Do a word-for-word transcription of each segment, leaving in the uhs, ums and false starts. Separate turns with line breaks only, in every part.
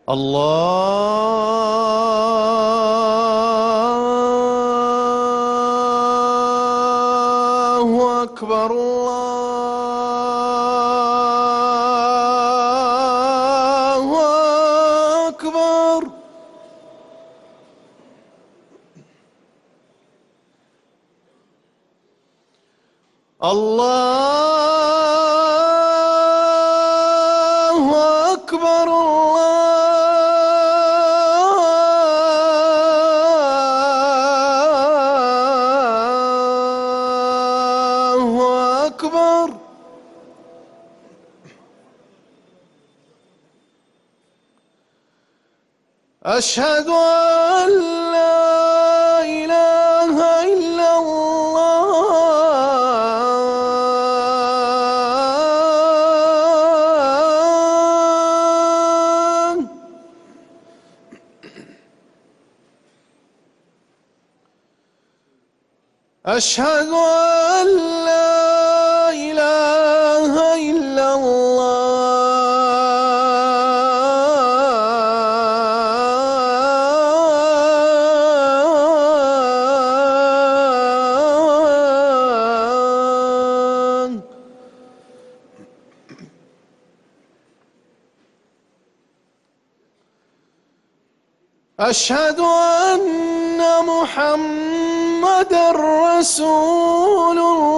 الله أكبر الله أكبر. الله أكبر الله أكبر. أشهد أن لا إله إلا الله. أشهد أن لا إله إلا الله. أشهد أن محمدًا رسول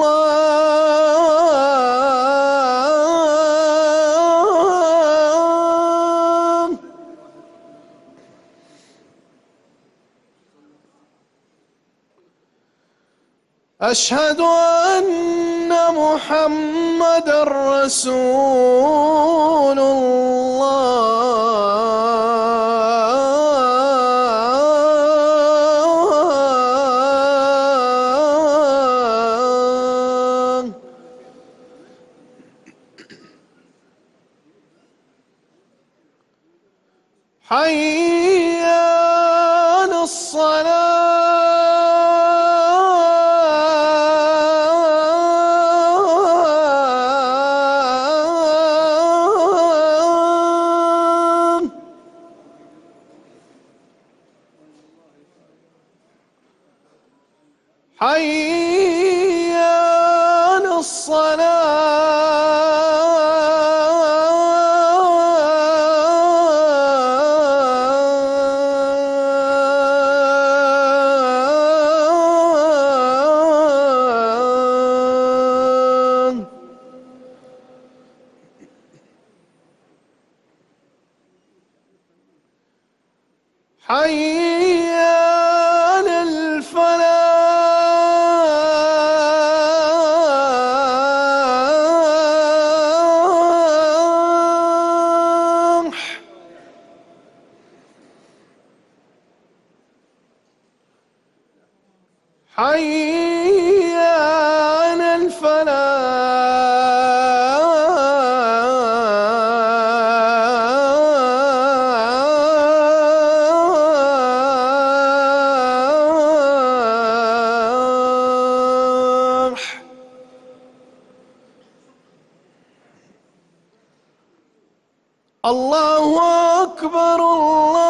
الله. أشهد أن محمدًا رسول الله. حي على الصلاة. حي على الصلاة. حي على الفلاح. حي على الفلاح. الله أكبر الله